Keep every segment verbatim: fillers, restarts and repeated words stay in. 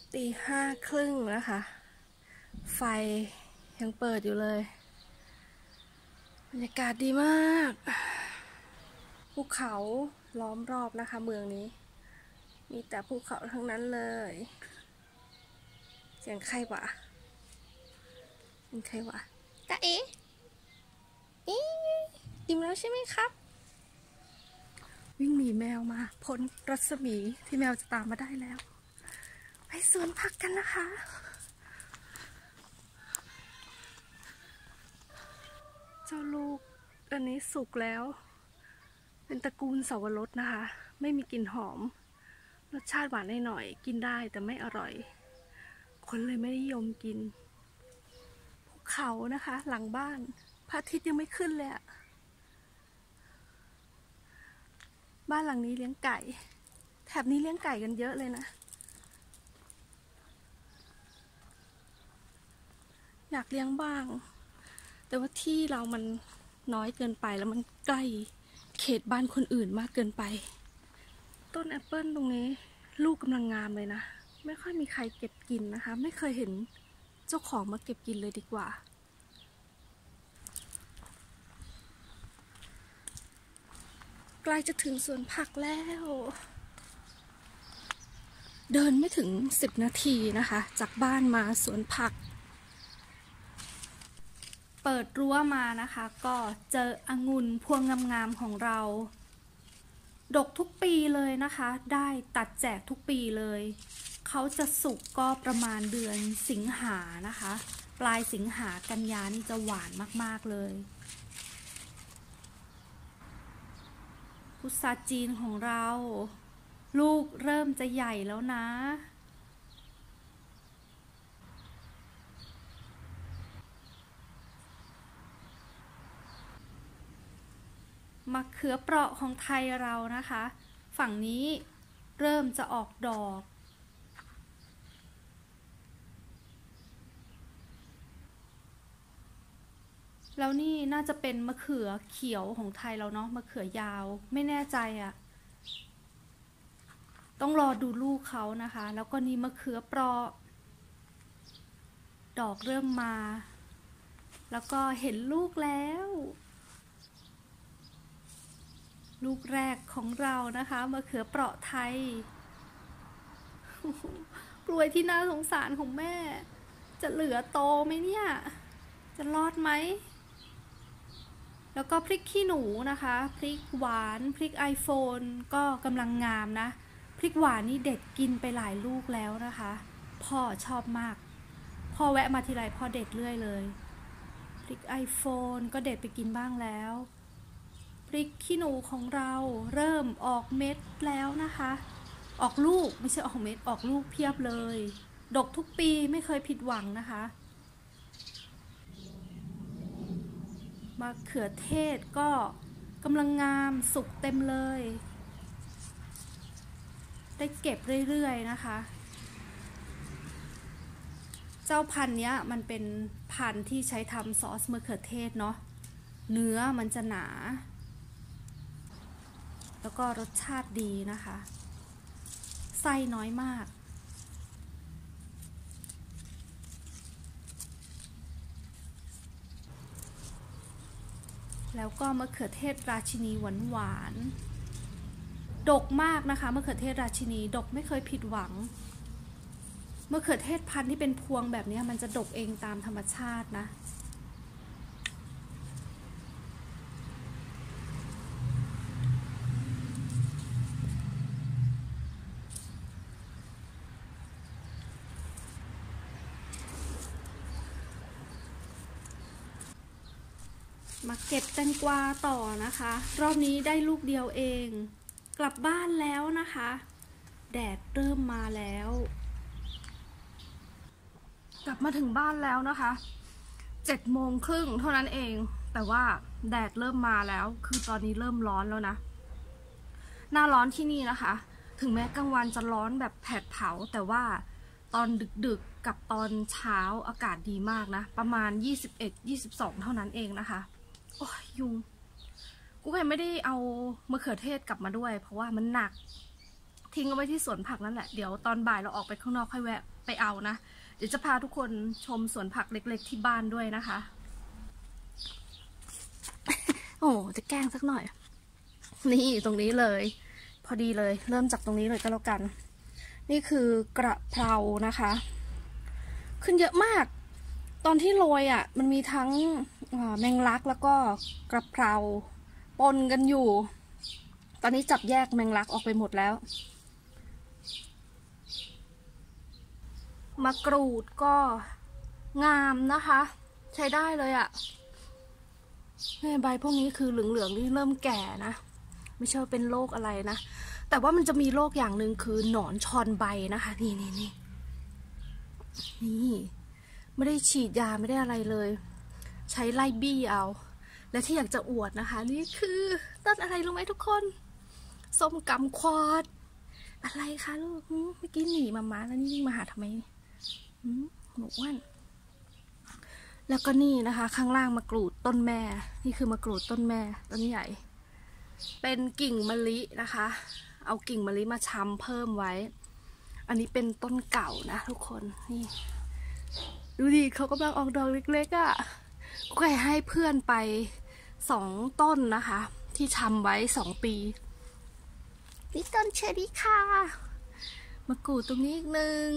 ตีห้าครึ่งนะคะไฟยังเปิดอยู่เลยบรรยากาศดีมากภูเขาล้อมรอบนะคะเมืองนี้มีแต่ภูเขาทั้งนั้นเลยเสียงใครวะเสียงใครวะตาเอ๋อีอิ่มแล้วใช่ไหมครับวิ่งหนีแมวมาพ้นรัศมีที่แมวจะตามมาได้แล้วไปสวนผักกันนะคะเจ้าลูกอันนี้สุกแล้วเป็นตระกูลเสาวรสนะคะไม่มีกลิ่นหอมรสชาติหวานหน่อยๆกินได้แต่ไม่อร่อยคนเลยไม่นิยมกินภูเขานะคะหลังบ้านพระอาทิตย์ยังไม่ขึ้นเลยอะบ้านหลังนี้เลี้ยงไก่แถบนี้เลี้ยงไก่กันเยอะเลยนะอยากเลี้ยงบ้างแต่ว่าที่เรามันน้อยเกินไปแล้วมันใกล้เขตบ้านคนอื่นมากเกินไปต้นแอปเปิลตรงนี้ลูกกำลังงามเลยนะไม่ค่อยมีใครเก็บกินนะคะไม่เคยเห็นเจ้าของมาเก็บกินเลยดีกว่าใกล้จะถึงสวนผักแล้วเดินไม่ถึงสิบนาทีนะคะจากบ้านมาสวนผักเปิดรั้วมานะคะก็เจอองุ่นพวงงามๆของเราดกทุกปีเลยนะคะได้ตัดแจกทุกปีเลยเขาจะสุกก็ประมาณเดือนสิงหานะคะปลายสิงหากันยานี่จะหวานมากๆเลยพุทราจีนของเราลูกเริ่มจะใหญ่แล้วนะมะเขือเปราะของไทยเรานะคะฝั่งนี้เริ่มจะออกดอกแล้วนี่น่าจะเป็นมะเขือเขียวของไทยเราเนาะมะเขือยาวไม่แน่ใจอะต้องรอดูลูกเขานะคะแล้วก็นี่มะเขือเปราะดอกเริ่มมาแล้วก็เห็นลูกแล้วลูกแรกของเรานะคะมะเขือเปราะไทยกล้วยที่น่าสงสารของแม่จะเหลือโตไหมเนี่ยจะรอดไหมแล้วก็พริกขี้หนูนะคะพริกหวานพริกไอโฟนก็กำลังงามนะพริกหวานนี่เด็ดกินไปหลายลูกแล้วนะคะพ่อชอบมากพ่อแวะมาทีไรพ่อเด็ดเรื่อยเลยพริกไอโฟนก็เด็ดไปกินบ้างแล้วพริกขี้หนูของเราเริ่มออกเม็ดแล้วนะคะออกลูกไม่ใช่ออกเม็ดออกลูกเพียบเลยดกทุกปีไม่เคยผิดหวังนะคะมะเขือเทศก็กำลังงามสุกเต็มเลยได้เก็บเรื่อยๆนะคะเจ้าพันธุ์นี้มันเป็นพันธุ์ที่ใช้ทำซอสมะเขือเทศเนาะเนื้อมันจะหนาแล้วก็รสชาติดีนะคะไส้น้อยมากแล้วก็มะเขือเทศราชินีหวานหวานดกมากนะคะมะเขือเทศราชินีดกไม่เคยผิดหวังมะเขือเทศพันธุ์ที่เป็นพวงแบบนี้มันจะดกเองตามธรรมชาตินะมาเก็บแตงกวาต่อนะคะรอบนี้ได้ลูกเดียวเองกลับบ้านแล้วนะคะแดดเริ่มมาแล้วกลับมาถึงบ้านแล้วนะคะเจ็ดโมงครึ่งเท่านั้นเองแต่ว่าแดดเริ่มมาแล้วคือตอนนี้เริ่มร้อนแล้วนะหน้าร้อนที่นี่นะคะถึงแม้กลางวันจะร้อนแบบแผดเผาแต่ว่าตอนดึกๆกับตอนเช้าอากาศดีมากนะประมาณยี่สิบเอ็ด ยี่สิบสองเท่านั้นเองนะคะโอ้ยยุงกูเคยไม่ได้เอามะเขือเทศกลับมาด้วยเพราะว่ามันหนักทิ้งเอาไว้ที่สวนผักนั่นแหละเดี๋ยวตอนบ่ายเราออกไปข้างนอกค่อยแวะไปเอานะเดี๋ยวจะพาทุกคนชมสวนผักเล็กๆที่บ้านด้วยนะคะโอ้จะแกล้งสักหน่อยนี่ตรงนี้เลยพอดีเลยเริ่มจากตรงนี้เลยก็แล้วกันนี่คือกระเพรานะคะขึ้นเยอะมากตอนที่โรยอ่ะมันมีทั้งแมงลักแล้วก็กระเพราปนกันอยู่ตอนนี้จับแยกแมงลักออกไปหมดแล้วมะกรูดก็งามนะคะใช้ได้เลยอ่ะใบพวกนี้คือเหลืองๆนี่เริ่มแก่นะไม่ใช่เป็นโรคอะไรนะแต่ว่ามันจะมีโรคอย่างหนึ่งคือหนอนชอนใบนะคะนี่นี่นี่นี่ไม่ได้ฉีดยาไม่ได้อะไรเลยใช้ไล่บี้เอาและที่อยากจะอวดนะคะนี่คือต้นอะไรรู้ไหมทุกคนส้มกำควอดอะไรคะลูกเมื่อกี้หนีมามาแล้วนี่วิ่งมาหาทำไมหนูอ้วนแล้วก็นี่นะคะข้างล่างมะกรูดต้นแม่นี่คือมะกรูดต้นแม่ต้นใหญ่เป็นกิ่งมะลินะคะเอากิ่งมะลิมาชำเพิ่มไว้อันนี้เป็นต้นเก่านะทุกคนนี่ดูดิเขากำลังออกดอกเล็กๆอ่ะก็ให้เพื่อนไปสองต้นนะคะที่ชำไว้สองปีนี่ต้นเชอรี่ค่ะมะกรูดตรงนี้อีกหนึ่ง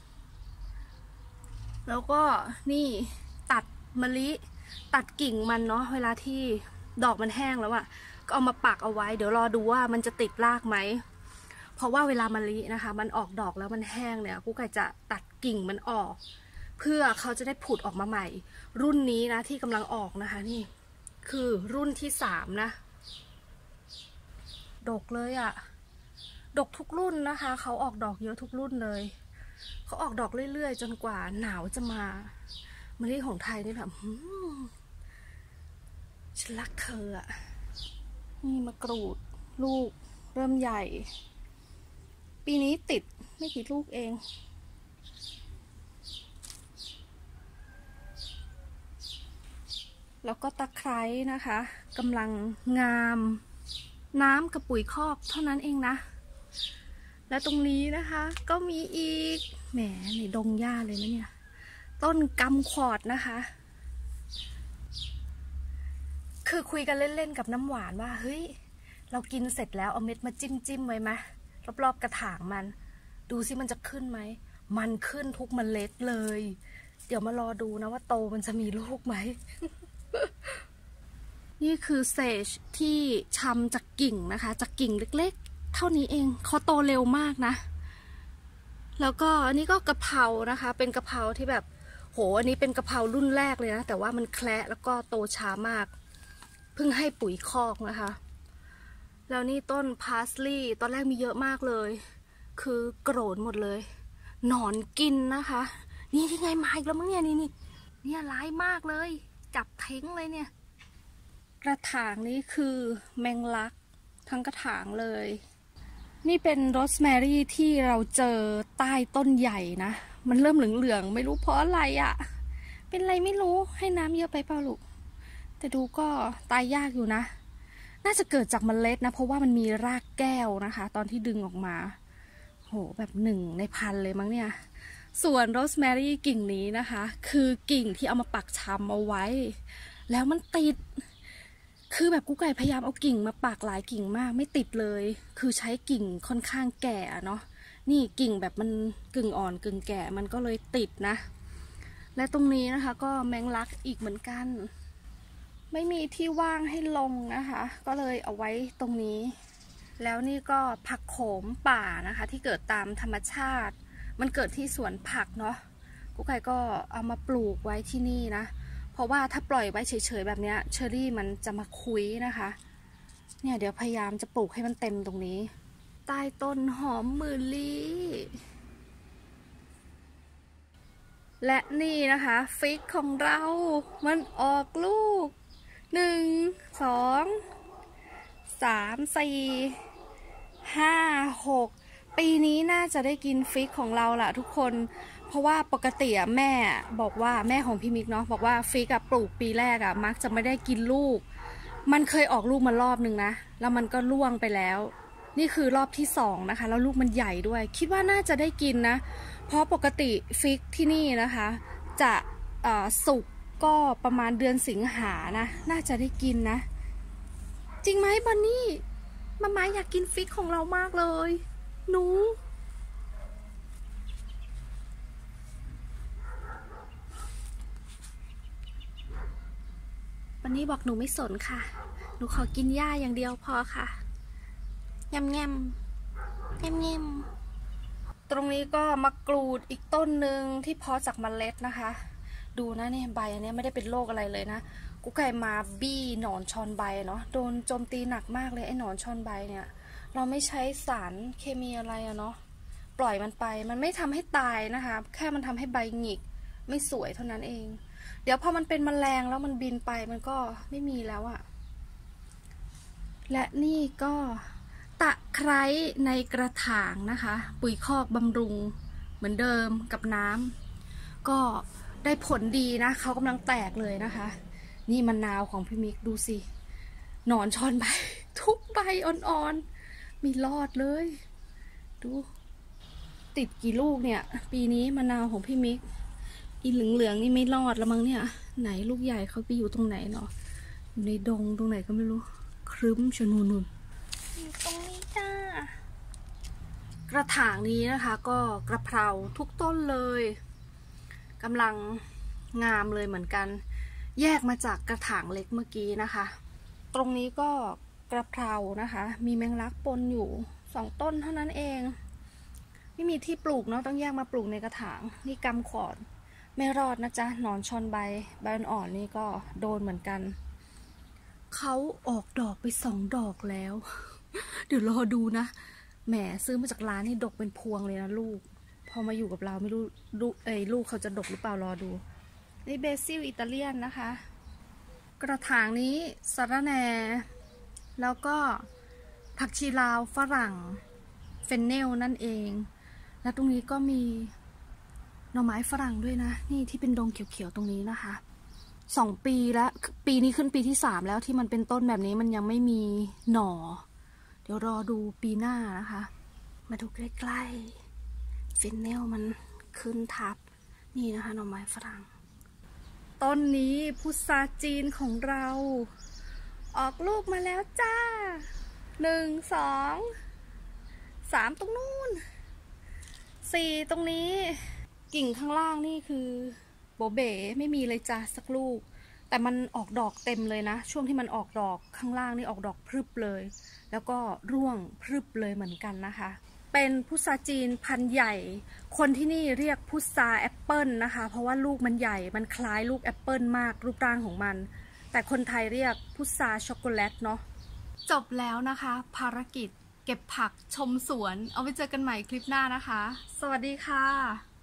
แล้วก็นี่ตัดมะลิตัดกิ่งมันเนาะเวลาที่ดอกมันแห้งแล้วอะก็เอามาปักเอาไว้เดี๋ยวรอดูว่ามันจะติดรากไหมเพราะว่าเวลามะลินะคะมันออกดอกแล้วมันแห้งเนี่ยกูไก่จะตัดกิ่งมันออกเพื่อเขาจะได้ผุดออกมาใหม่รุ่นนี้นะที่กำลังออกนะคะนี่คือรุ่นที่สามนะดกเลยอะดกทุกรุ่นนะคะเขาออกดอกเยอะทุกรุ่นเลยเขาออกดอกเรื่อยๆจนกว่าหนาวจะมามะลิของไทยนี่แบบฉันรักเธออะนี่มะกรูดลูกเริ่มใหญ่ปีนี้ติดไม่กี่ลูกเองแล้วก็ตะไคร้นะคะกำลังงามน้ำกับปุ๋ยคอกเท่านั้นเองนะและตรงนี้นะคะก็มีอีกแหมในดงหญ้าเลยนะเนี่ยต้นกำขอดนะคะคือคุยกันเล่นๆกับน้ำหวานว่าเฮ้ยเรากินเสร็จแล้วเอาเม็ดมาจิ้มจิ้มไว้ไหมรอบๆกระถางมันดูสิมันจะขึ้นไหมมันขึ้นทุกเมล็ดเลยเดี๋ยวมารอดูนะว่าโตมันจะมีลูกไหม นี่คือเซจที่ชำจากกิ่งนะคะจากกิ่งเล็กๆเท่านี้เองเขาโตเร็วมากนะแล้วก็อันนี้ก็กะเพรานะคะเป็นกะเพราที่แบบโหอันนี้เป็นกะเพรารุ่นแรกเลยนะแต่ว่ามันแคละแล้วก็โตช้ามากเพิ่งให้ปุ๋ยคอกนะคะแล้วนี่ต้นพาสลีย์ตอนแรกมีเยอะมากเลยคือโกรธหมดเลยหนอนกินนะคะนี่ยังไงมาอีกแล้วมั้งเนี่ยนี่นี่เนี่ยร้ายมากเลยจับทิ้งเลยเนี่ยกระถางนี้คือแมงลักทั้งกระถางเลยนี่เป็นโรสแมรี่ที่เราเจอใต้ต้นใหญ่นะมันเริ่มเหลืองๆไม่รู้เพราะอะไรอะ่ะเป็นอะไรไม่รู้ให้น้ำเยอะไปเปล่าลูกแต่ดูก็ตายยากอยู่นะน่าจะเกิดจากเมล็ดนะเพราะว่ามันมีรากแก้วนะคะตอนที่ดึงออกมาโหแบบหนึ่งในพันเลยมั้งเนี่ยส่วนโรสแมรี่กิ่งนี้นะคะคือกิ่งที่เอามาปักชำเอาไว้แล้วมันติดคือแบบกุ๊กไก่พยายามเอากิ่งมาปักหลายกิ่งมากไม่ติดเลยคือใช้กิ่งค่อนข้างแก่เนาะนี่กิ่งแบบมันกึ่งอ่อนกึ่งแก่มันก็เลยติดนะและตรงนี้นะคะก็แมงลักอีกเหมือนกันไม่มีที่ว่างให้ลงนะคะก็เลยเอาไว้ตรงนี้แล้วนี่ก็ผักโขมป่านะคะที่เกิดตามธรรมชาติมันเกิดที่สวนผักเนาะกุ๊กไก่ก็เอามาปลูกไว้ที่นี่นะเพราะว่าถ้าปล่อยไว้เฉยๆแบบนี้เชอรี่มันจะมาคุยนะคะเนี่ยเดี๋ยวพยายามจะปลูกให้มันเต็มตรงนี้ใต้ต้นหอมหมื่นลี้และนี่นะคะฟิกของเรามันออกลูกหนึ่งสองสามสี่ห้าหกปีนี้น่าจะได้กินฟิกของเราล่ะทุกคนเพราะว่าปกติอะแม่บอกว่าแม่ของพี่มิกเนาะบอกว่าฟิกอะปลูกปีแรกอะมักจะไม่ได้กินลูกมันเคยออกลูกมารอบนึงนะแล้วมันก็ร่วงไปแล้วนี่คือรอบที่สองนะคะแล้วลูกมันใหญ่ด้วยคิดว่าน่าจะได้กินนะเพราะปกติฟิกที่นี่นะคะจะสุกก็ประมาณเดือนสิงหานะน่าจะได้กินนะจริงไหมบันนี่มาม่าอยากกินฟิกของเรามากเลยหนูบันนี่บอกหนูไม่สนค่ะหนูขอกินหญ้าอย่างเดียวพอค่ะแง่มแง่มแง่มแง่มตรงนี้ก็มะกรูดอีกต้นหนึ่งที่เพาะจากเมล็ดนะคะดูนะเนี่ยใบอันนี้ไม่ได้เป็นโรคอะไรเลยนะกุ๊กไก่มาบี้หนอนชอนใบเนาะโดนโจมตีหนักมากเลยไอ้หนอนชอนใบเนี่ยเราไม่ใช้สารเคมีอะไรอะเนาะปล่อยมันไปมันไม่ทำให้ตายนะคะแค่มันทำให้ใบหงิกไม่สวยเท่านั้นเองเดี๋ยวพอมันเป็นแมลงแล้วมันบินไปมันก็ไม่มีแล้วอะและนี่ก็ตะไคร้ในกระถางนะคะปุ๋ยคอกบำรุงเหมือนเดิมกับน้ำก็ได้ผลดีนะเขากำลังแตกเลยนะคะนี่มะนาวของพี่มิกดูสิหนอนชอนใบทุกใบอ่อนๆมีรอดเลยดูติดกี่ลูกเนี่ยปีนี้มะนาวของพี่มิกอีเหลืองๆนี่ไม่รอดแล้วมั้งเนี่ยไหนลูกใหญ่เขาไปอยู่ตรงไหนเนาะอยู่ในดงตรงไหนก็ไม่รู้ครึ้มชนูนุนอยู่ตรงนี้จ้ากระถางนี้นะคะก็กระเพราทุกต้นเลยกำลังงามเลยเหมือนกันแยกมาจากกระถางเล็กเมื่อกี้นะคะตรงนี้ก็กระเพรานะคะมีแมงลักปนอยู่สองต้นเท่านั้นเองไม่มีที่ปลูกเนาะต้องแยกมาปลูกในกระถางนี่กำขอดไม่รอดนะจ๊ะหนอนชอนใบใบอ่อนนี่ก็โดนเหมือนกันเขาออกดอกไปสองดอกแล้ว เดี๋ยวรอดูนะแหมซื้อมาจากร้านนี่ดกเป็นพวงเลยนะลูกพอมาอยู่กับเราไม่รู้ลูกเอ้ยลูกเขาจะดกหรือเปล่ารอดูนี่เบซิลอิตาเลียนนะคะกระถางนี้สะระแหน่แล้วก็ผักชีลาวฝรั่งเฟนเนลนั่นเองแล้วตรงนี้ก็มีหน่อไม้ฝรั่งด้วยนะนี่ที่เป็นดงเขียวๆตรงนี้นะคะสองปีแล้วปีนี้ขึ้นปีที่สามแล้วที่มันเป็นต้นแบบนี้มันยังไม่มีหน่อเดี๋ยวรอดูปีหน้านะคะมาดูใกล้ๆเฟนเนลมันขึ้นทับนี่นะคะหน่อไม้ฝรั่งต้นนี้พุทราจีนของเราออกลูกมาแล้วจ้าหนึ่งสองสามตรงนู้นสี่ตรงนี้กิ่งข้างล่างนี่คือโบเบ๋ไม่มีเลยจ้าสักลูกแต่มันออกดอกเต็มเลยนะช่วงที่มันออกดอกข้างล่างนี่ออกดอกพรึบเลยแล้วก็ร่วงพรึบเลยเหมือนกันนะคะเป็นพุทราจีนพันธุ์ใหญ่คนที่นี่เรียกพุทราแอปเปิลนะคะเพราะว่าลูกมันใหญ่มันคล้ายลูกแอปเปิลมากรูปร่างของมันแต่คนไทยเรียกพุทราช็อกโกแลตเนาะจบแล้วนะคะภารกิจเก็บผักชมสวนเอาไว้เจอกันใหม่คลิปหน้านะคะสวัสดีค่ะ